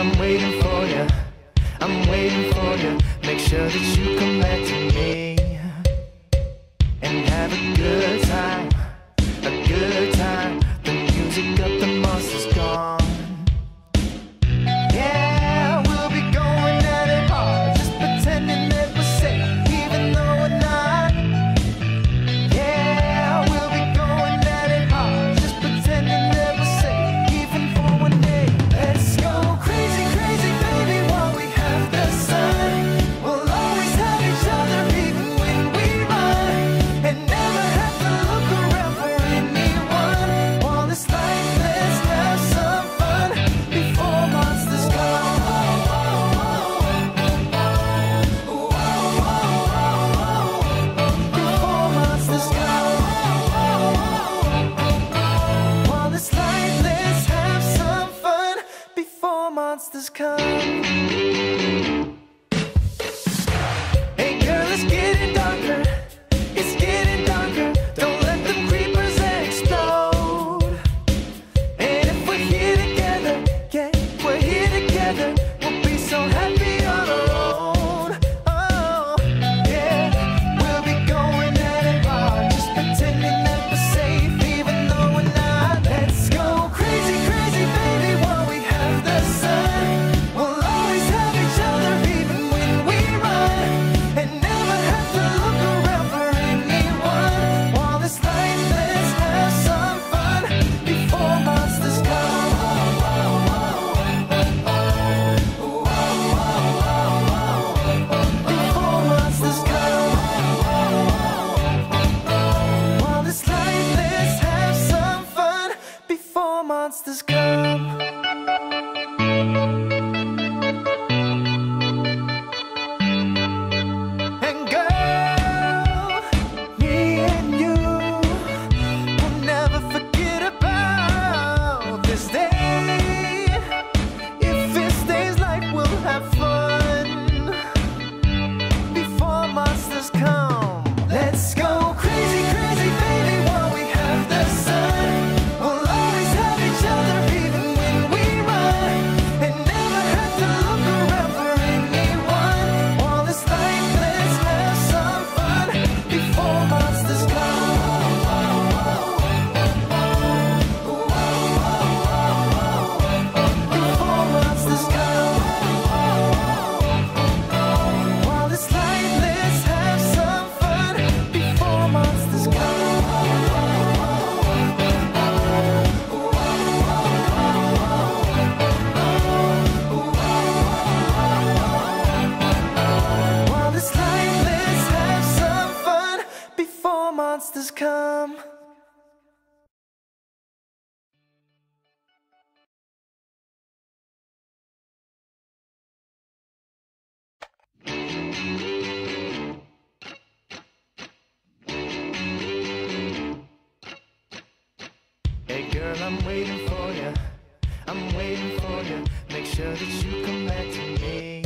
I'm waiting for you. I'm waiting for you. Make sure that you come back to me and have a good time, a good time. The music of the monster's gone. Yeah, we'll be going at it hard, just pretending that we're safe, even though we're not. Yeah, we'll be going at it hard, just pretending that we're safe, even for one day. Let's go crazy, crazy, baby, while we have the sun. We'll always have each other, even when we run, and never have to look around for anyone. While this life, let's have some fun before monsters come. Before monsters come. While this life, let's have some fun before monsters come. Hey girl, it's getting darker. It's getting darker. Don't let them creepers explode. And if we're here together, yeah, we're here together, we'll be so happy on our own. Oh, yeah, we'll be going at it hard, just pretending that we're safe, even though we're not. Let's go crazy, crazy, baby, while we have the sun. We'll always have each other, even when we run, and never have to look around for anyone. While this life, let's have some fun before monsters come. Before monsters come. While this life, let's have some fun before monsters come. And girl, me and you will never forget about this day. If it stays like we'll have fun before monsters come. Let's go crazy, crazy, baby, while we have the sun. We'll always have each other, even when we run, and never have to look around for anyone. While this life, let's have some fun before monsters come. Before monsters come. While this life, let's have some fun before monsters come. While this life, let's have some fun before monsters come. Hey girl, I'm waiting for you. I'm waiting for you. Make sure that you come back to me